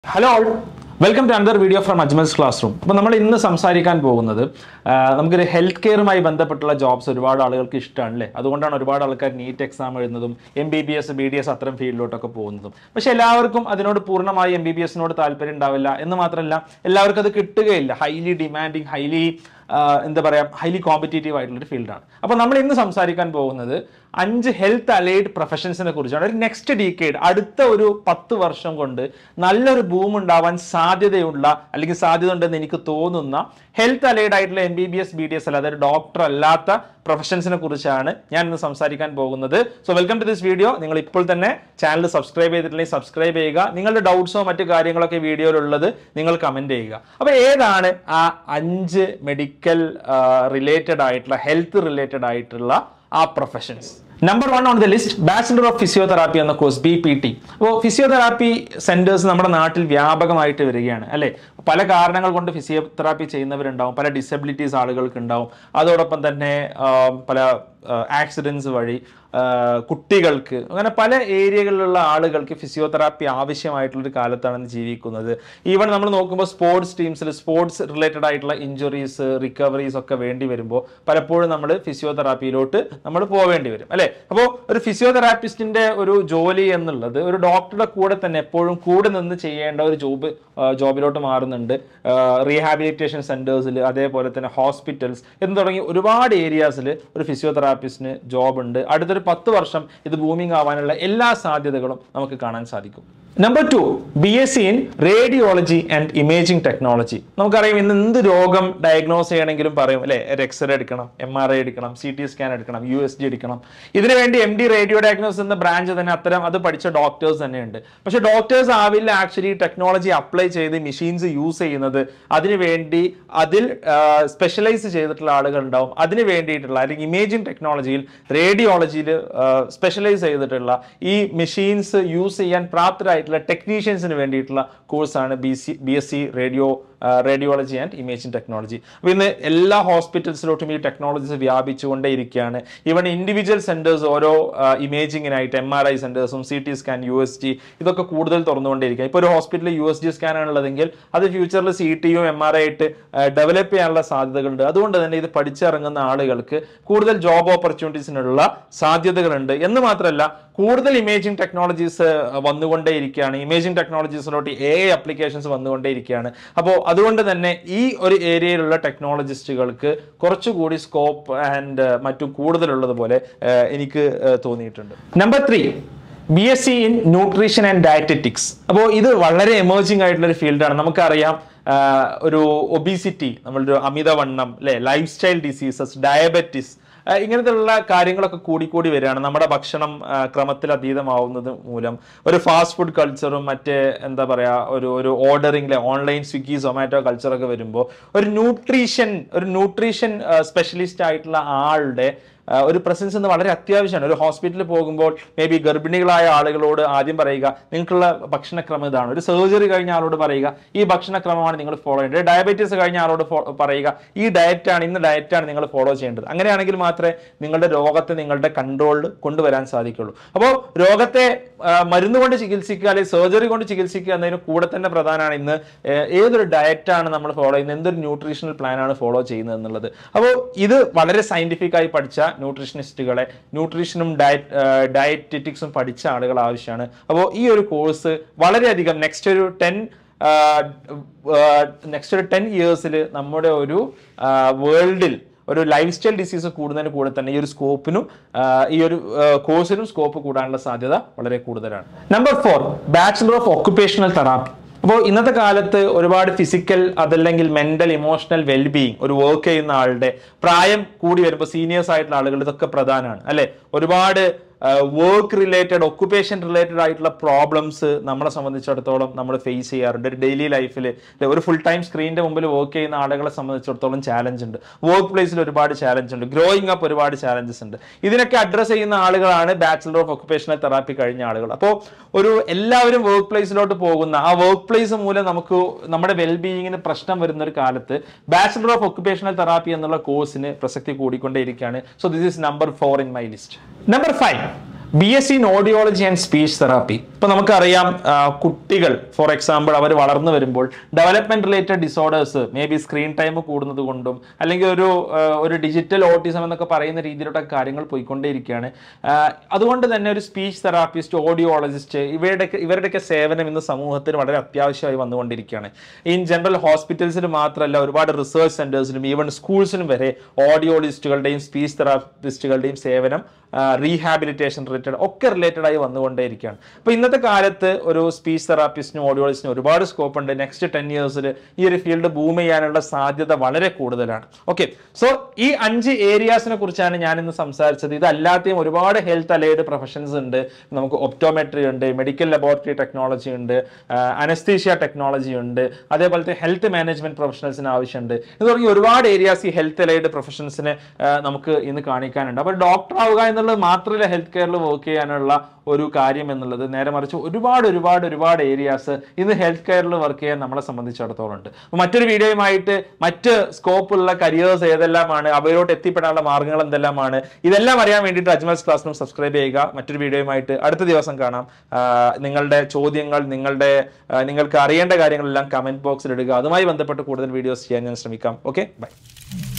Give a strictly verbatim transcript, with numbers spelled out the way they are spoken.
Hello all, welcome to another video from Ajmal's Classroom. Now, we will talk about healthcare jobs. We will talk about NEET exam, M B B S, B D S field. But everyone M B B S highly demanding, highly Uh, in the highly competitive field. Now, we will talk about five health allied professions in the next decade. അടുത്ത ഒരു പത്ത് വർഷം കൊണ്ട് നല്ലൊരു boom ഉണ്ടാവാൻ സാധ്യതയുള്ള അല്ലെങ്കിൽ സാധ്യതയുണ്ടെന്ന് എനിക്ക് തോന്നുന്ന ഹെൽത്ത് അലൈഡ് ആയിട്ടുള്ള M B B S B D S അല്ലാതെ ഡോക്ടർ അല്ലാത്ത പ്രൊഫഷൻസിനെ കുറിച്ചാണ് ഞാൻ ഇന്ന് സംസാരിക്കാൻ പോകുന്നത്. So welcome to this video. നിങ്ങൾ ഇപ്പോൾ തന്നെ ചാനൽ സബ്സ്ക്രൈബ് ചെയ്തിട്ടില്ലെങ്കിൽ സബ്സ്ക്രൈബ് ചെയ്യുക. നിങ്ങളുടെ ഡൗട്ട്സോ മറ്റു കാര്യങ്ങളൊക്കെ വീഡിയോയിൽ ഉള്ളത് നിങ്ങൾ കമന്റ് ചെയ്യുക. അപ്പോൾ ഏതാണ് ആ അഞ്ച് മെഡിക്കൽ റിലേറ്റഡ് ആയിട്ടുള്ള ഹെൽത്ത് റിലേറ്റഡ് ആയിട്ടുള്ള ആ professions? Number one on the list, Bachelor of Physiotherapy എന്ന കോഴ്സ് B P T. അപ്പോൾ ഫിസിയോതെറാപ്പി സെന്റേഴ്സ് നമ്മുടെ നാട്ടിൽ വ്യാപകമായിട്ട് വരികയാണ് അല്ലേ. പല കാരണങ്ങൾ കൊണ്ട് ഫിസിയോതെറാപ്പി ചെയ്യുന്നവരുണ്ടാവും, പല ഡിസബിലിറ്റീസ് ആളുകൾക്ക് ഉണ്ടാവും, അതോടൊപ്പം തന്നെ പല ആക്സിഡൻസ് വഴി കുട്ടികൾക്ക് അങ്ങനെ പല ഏരിയകളിലുള്ള ആളുകൾക്ക് ഫിസിയോതെറാപ്പി ആവശ്യമായിട്ടുള്ളൊരു കാലത്താണ് ജീവിക്കുന്നത്. ഈവൻ നമ്മൾ നോക്കുമ്പോൾ സ്പോർട്സ് ടീംസിൽ സ്പോർട്സ് റിലേറ്റഡ് ആയിട്ടുള്ള ഇഞ്ചുറീസ് റിക്കവറീസ് ഒക്കെ വേണ്ടി വരുമ്പോൾ പലപ്പോഴും നമ്മൾ ഫിസിയോതെറാപ്പിയിലോട്ട് നമ്മൾ പോവേണ്ടി വരും അല്ലേ. അപ്പോൾ ഒരു ഫിസിയോതെറാപ്പിസ്റ്റിന്റെ ഒരു ജോലി എന്നുള്ളത് ഒരു ഡോക്ടറുടെ കൂടെ തന്നെ എപ്പോഴും കൂടെ നിന്ന് ചെയ്യേണ്ട ഒരു ജോബ് ജോബിലോട്ട് മാറുന്നുണ്ട്. റീഹാബിലിറ്റേഷൻ സെന്റേഴ്സിൽ, അതേപോലെ തന്നെ ഹോസ്പിറ്റൽസ് എന്ന് തുടങ്ങി ഒരുപാട് ഏരിയാസിൽ ഒരു ഫിസിയോതെറാപ്പിസ്റ്റിന് ജോബ് ഉണ്ട്. അടുത്തൊരു പത്ത് വർഷം ഇത് ബൂമിംഗ് ആവാനുള്ള എല്ലാ സാധ്യതകളും നമുക്ക് കാണാൻ സാധിക്കും. Number two, B S C in radiology and imaging technology. നമുക്കറിയാം ഇന്ന് എന്ത് രോഗം ഡയഗ്നോസ് ചെയ്യണമെങ്കിലും പറയും അല്ലെ, ഒരു എക്സ്റേ എടുക്കണം, എം ആർ ഐ എടുക്കണം, സി ടി സ്കാൻ എടുക്കണം, യു എസ് ജി എടുക്കണം. ഇതിനു വേണ്ടി എം ഡി റേഡിയോ ഡയഗ്നോസ് എന്ന ബ്രാഞ്ച് തന്നെ അത്തരം അത് പഠിച്ച ഡോക്ടേഴ്സ് തന്നെയുണ്ട്. പക്ഷെ ഡോക്ടേഴ്സ് ആവില്ല ആക്ച്വലി ടെക്നോളജി അപ്ലൈ ചെയ്ത് മെഷീൻസ് യൂസ് ചെയ്യുന്നത്. അതിനുവേണ്ടി അതിൽ സ്പെഷ്യലൈസ് ചെയ്തിട്ടുള്ള ആളുകൾ ഉണ്ടാവും. അതിന് വേണ്ടിയിട്ടുള്ള അല്ലെങ്കിൽ ഇമേജിംഗ് ടെക്നോളജിയിൽ റേഡിയോളജിയിൽ സ്പെഷ്യലൈസ് ചെയ്തിട്ടുള്ള ഈ മെഷീൻസ് യൂസ് ചെയ്യാൻ പ്രാപ്തരായി ടെക്നീഷ്യൻസിന് വേണ്ടിയിട്ടുള്ള കോഴ്സാണ് B C B S C radio radiology and imaging technology. അപ്പോൾ ഇന്ന് എല്ലാ ഹോസ്പിറ്റൽസിലോട്ടും ഈ ടെക്നോളജീസ് വ്യാപിച്ചുകൊണ്ടേ ഇരിക്കുകയാണ്. ഈവൻ ഇൻഡിവിജ്വൽ സെന്റേഴ്സ് ഓരോ ഇമേജിങ്ങിനായിട്ട് എം ആർ ഐ സെന്റേഴ്സും C T scan, U S G ഇതൊക്കെ കൂടുതൽ തുറന്നുകൊണ്ടേയിരിക്കുക. ഇപ്പോൾ ഒരു ഹോസ്പിറ്റലിൽ യു എസ് ജി സ്കാൻ ആണുള്ളതെങ്കിൽ അത് ഫ്യൂച്ചറിൽ സി ടിയും എം ആർ ഐ ആയിട്ട് ഡെവലപ്പ് ചെയ്യാനുള്ള സാധ്യതകളുണ്ട്. അതുകൊണ്ട് തന്നെ ഇത് പഠിച്ചിറങ്ങുന്ന ആളുകൾക്ക് കൂടുതൽ ജോബ് ഓപ്പർച്യൂണിറ്റീസിനുള്ള സാധ്യതകളുണ്ട്. എന്ന് മാത്രമല്ല കൂടുതൽ ഇമേജിംഗ് ടെക്നോളജീസ് വന്നുകൊണ്ടേയിരിക്കുകയാണ്. ഇമേജിംഗ് ടെക്നോളജീസിലോട്ട് എ ഐ അപ്ലിക്കേഷൻസ് വന്നുകൊണ്ടേയിരിക്കുകയാണ്. അപ്പോൾ അതുകൊണ്ട് തന്നെ ഈ ഒരു ഏരിയയിലുള്ള ടെക്നോളജിസ്റ്റുകൾക്ക് കുറച്ചുകൂടി സ്കോപ്പ് ആൻഡ് മറ്റു കൂടുതലുള്ളതുപോലെ എനിക്ക് തോന്നിയിട്ടുണ്ട്. Number three, B S C in nutrition and dietetics. അപ്പോൾ ഇത് വളരെ എമേർജിംഗ് ആയിട്ടുള്ള ഒരു ഫീൽഡാണ്. നമുക്കറിയാം ഒരു ഒബീസിറ്റി, നമ്മളുടെ അമിതവണ്ണം അല്ലെ, ലൈഫ് സ്റ്റൈൽ ഡിസീസസ്, ഡയബറ്റിസ് ഇങ്ങനത്തെയുള്ള കാര്യങ്ങളൊക്കെ കൂടിക്കൂടി വരികയാണ്. നമ്മുടെ ഭക്ഷണം ക്രമത്തിൽ അതീതമാവുന്നത് മൂലം ഒരു ഫാസ്റ്റ് ഫുഡ് കൾച്ചറും മറ്റേ എന്താ പറയാ ഒരു ഒരു ഓർഡറിംഗ് ഓൺലൈൻ സ്വിഗ്ഗി സൊമാറ്റോ കൾച്ചറൊക്കെ വരുമ്പോൾ ഒരു ന്യൂട്രീഷൻ ഒരു ന്യൂട്രീഷൻ സ്പെഷ്യലിസ്റ്റ് ആയിട്ടുള്ള ആളുടെ ഒരു പ്രസൻസ് എന്ന് വളരെ അത്യാവശ്യമാണ്. ഒരു ഹോസ്പിറ്റലിൽ പോകുമ്പോൾ മേ ബി ഗർഭിണികളായ ആളുകളോട് ആദ്യം പറയുക നിങ്ങൾക്കുള്ള ഭക്ഷണക്രമം ഇതാണ്. ഒരു സർജറി കഴിഞ്ഞ ആളോട് പറയുക ഈ ഭക്ഷണക്രമമാണ് നിങ്ങൾ ഫോളോ ചെയ്യേണ്ടത്. ഡയബറ്റീസ് കഴിഞ്ഞ ആളോട് പറയുക ഈ ഡയറ്റാണ് ഇന്ന് ഡയറ്റാണ് നിങ്ങൾ ഫോളോ ചെയ്യേണ്ടത്. അങ്ങനെയാണെങ്കിൽ മാത്രമേ നിങ്ങളുടെ രോഗത്തെ നിങ്ങളുടെ കൺട്രോളിൽ കൊണ്ടുവരാൻ സാധിക്കുള്ളൂ. അപ്പോൾ രോഗത്തെ മരുന്ന് കൊണ്ട് ചികിത്സിക്കുക അല്ലെങ്കിൽ സർജറി കൊണ്ട് ചികിത്സിക്കുക എന്നതിന് കൂടെ തന്നെ പ്രധാനമാണ് ഇന്ന് ഏതൊരു ഡയറ്റാണ് നമ്മൾ ഫോളോ ചെയ്യുന്നത്, എന്തൊരു ന്യൂട്രീഷണൽ പ്ലാനാണ് ഫോളോ ചെയ്യുന്നത് എന്നുള്ളത്. അപ്പോൾ ഇത് വളരെ സയന്റിഫിക് ആയി പഠിച്ച ന്യൂട്രീഷനിസ്റ്റുകളെ, ന്യൂട്രീഷനും ഡയറ്റ് ഡയറ്ററ്റിക്സും പഠിച്ച ആളുകൾ ആവശ്യമാണ്. അപ്പോൾ ഈ ഒരു കോഴ്സ് വളരെയധികം നെക്സ്റ്റ് ഒരു ടെൻ നെക്സ്റ്റ് ഒരു ടെൻ ഇയേഴ്സിൽ നമ്മുടെ ഒരു വേൾഡിൽ ഒരു ലൈഫ് സ്റ്റൈൽ ഡിസീസ് കൂടുന്നതിന് കൂടെ തന്നെ ഈ ഒരു സ്കോപ്പിനും ഈ ഒരു കോഴ്സിനും സ്കോപ്പ് കൂടാനുള്ള സാധ്യത വളരെ കൂടുതലാണ്. Number four, bachelor of occupational therapy. അപ്പോൾ ഇന്നത്തെ കാലത്ത് ഒരുപാട് ഫിസിക്കൽ അതല്ലെങ്കിൽ മെന്റൽ ഇമോഷണൽ വെൽബീയിങ് ഒരു വർക്ക് ചെയ്യുന്ന ആളുടെ പ്രായം കൂടി വരുമ്പോൾ സീനിയേഴ്സ് ആയിട്ടുള്ള ആളുകൾ ഇതൊക്കെ പ്രധാനമാണ് അല്ലെ. ഒരുപാട് വർക്ക് റിലേറ്റഡ് ഒക്യുപേഷൻ റിലേറ്റഡ് ആയിട്ടുള്ള പ്രോബ്ലംസ് നമ്മളെ സംബന്ധിച്ചിടത്തോളം നമ്മൾ ഫേസ് ചെയ്യാറുണ്ട്. ഒരു ഡെയിലി ലൈഫിൽ ഒരു ഫുൾ ടൈം സ്ക്രീനിന്റെ മുമ്പിൽ വർക്ക് ചെയ്യുന്ന ആളുകളെ സംബന്ധിച്ചിടത്തോളം ചാലഞ്ച് ഉണ്ട്. വർക്ക് പ്ലേസിൽ ഒരുപാട് ചാലഞ്ച് ഉണ്ട്. ഗ്രോയിങ് അപ്പ് ഒരുപാട് ചാലഞ്ചസ് ഉണ്ട്. ഇതിനൊക്കെ അഡ്രസ് ചെയ്യുന്ന ആളുകളാണ് ബാച്ചിലർ ഓഫ് ഒക്യുപേഷണൽ തെറാപ്പി കഴിഞ്ഞ ആളുകൾ. അപ്പോൾ ഒരു എല്ലാവരും വർക്ക് പ്ലേസിലോട്ട് പോകുന്ന ആ വർക്ക് പ്ലേസ് മൂലം നമുക്ക് നമ്മുടെ വെൽബീയിങ്ങിന് പ്രശ്നം വരുന്ന ഒരു കാലത്ത് ബാച്ചിലർ ഓഫ് ഒക്യുപേഷണൽ തെറാപ്പി എന്നുള്ള കോഴ്സിന് പ്രസക്തി കൂടിക്കൊണ്ടേയിരിക്കുകയാണ്. So this is number four in my list. Number five, B.Sc in Audiology and Speech Therapy. ഇപ്പോൾ നമുക്കറിയാം കുട്ടികൾ ഫോർ എക്സാമ്പിൾ അവർ വളർന്നു വരുമ്പോൾ development related disorders may be screen time കൂടുന്നത് കൊണ്ടും അല്ലെങ്കിൽ ഒരു ഒരു ഡിജിറ്റൽ ഓട്ടിസം എന്നൊക്കെ പറയുന്ന രീതിയിലുള്ള കാര്യങ്ങൾ പോയിക്കൊണ്ടേയിരിക്കുകയാണ്. അതുകൊണ്ട് തന്നെ ഒരു സ്പീച്ച് തെറാപ്പിസ്റ്റ്, ഓഡിയോളജിസ്റ്റ് ഇവരുടെ ഇവരുടെയൊക്കെ സേവനം ഇന്ന് സമൂഹത്തിന് വളരെ അത്യാവശ്യമായി വന്നുകൊണ്ടിരിക്കുകയാണ്. ഇൻ ജനറൽ ഹോസ്പിറ്റൽസിൽ മാത്രമല്ല, ഒരുപാട് റിസർച്ച് സെന്റേഴ്സിലും ഈവൻ സ്കൂൾസിലും വരെ ഓഡിയോളജിസ്റ്റുകളുടെയും സ്പീച്ച് തെറാപ്പിസ്റ്റുകളുടെയും സേവനം റീഹാബിലിറ്റേഷൻ റിലേറ്റഡ് ഒക്കെ റിലേറ്റഡ് ആയി വന്നുകൊണ്ടേയിരിക്കുകയാണ്. അപ്പോൾ ഇന്നത്തെ കാലത്ത് ഒരു സ്പീച്ച് തെറാപ്പിസ്റ്റിനും ഓഡിയോളജിസ്റ്റിനും ഒരുപാട് സ്കോപ്പ് ഉണ്ട്. നെക്സ്റ്റ് ടെൻ ഇയേഴ്സിൽ ഈ ഒരു ഫീൽഡ് ബൂം ചെയ്യാനുള്ള സാധ്യത വളരെ കൂടുതലാണ്. ഓക്കെ, സോ ഈ അഞ്ച് ഏരിയാസിനെ കുറിച്ചാണ് ഞാൻ ഇന്ന് സംസാരിച്ചത്. ഇതല്ലാതെയും ഒരുപാട് ഹെൽത്ത് അലൈഡ് പ്രൊഫഷൻസ് ഉണ്ട്. നമുക്ക് ഒപ്റ്റോമെട്രി ഉണ്ട്, മെഡിക്കൽ ലബോറട്ടറി ടെക്നോളജി ഉണ്ട്, അനസ്തീഷ്യ ടെക്നോളജി ഉണ്ട്, അതേപോലത്തെ ഹെൽത്ത് മാനേജ്മെന്റ് പ്രൊഫഷണൽസിന് ആവശ്യമുണ്ട്. ഇത് തുടങ്ങി ഒരുപാട് ഏരിയാസ് ഈ ഹെൽത്ത് അലൈഡ് പ്രൊഫഷൻസിനെ നമുക്ക് ഇന്ന് കാണിക്കാനുണ്ട്. അപ്പോൾ ഡോക്ടർ ആവുക എന്നുള്ളത് മാത്രമല്ല ഹെൽത്ത് കെയറിൽ വർക്ക് ചെയ്യാനുള്ള ഒരു കാര്യം എന്നുള്ളത്. നേരെ മറിച്ച് ഒരുപാട് ഒരുപാട് ഒരുപാട് ഏരിയാസ് ഇന്ന് ഹെൽത്ത് കെയറിൽ വർക്ക് ചെയ്യാൻ നമ്മളെ സംബന്ധിച്ചിടത്തോളം ഉണ്ട്. മറ്റൊരു വീഡിയോയുമായിട്ട് മറ്റ് സ്കോപ്പുള്ള കരിയേഴ്സ് ഏതെല്ലാമാണ്, അവരോട്ട് എത്തിപ്പെടാനുള്ള മാർഗ്ഗങ്ങൾ എന്തെല്ലാമാണ്, ഇതെല്ലാം അറിയാൻ വേണ്ടിയിട്ട് അജ്മൽസ് ക്ലാസ് റൂം സബ്സ്ക്രൈബ് ചെയ്യുക. മറ്റൊരു വീഡിയോയുമായിട്ട് അടുത്ത ദിവസം കാണാം. നിങ്ങളുടെ ചോദ്യങ്ങൾ, നിങ്ങളുടെ നിങ്ങൾക്ക് അറിയേണ്ട കാര്യങ്ങളെല്ലാം കമന്റ് ബോക്സിൽ ഇടുക. അതുമായി ബന്ധപ്പെട്ട് കൂടുതൽ വീഡിയോസ് ചെയ്യാൻ ഞാൻ ശ്രമിക്കാം. Okay, by.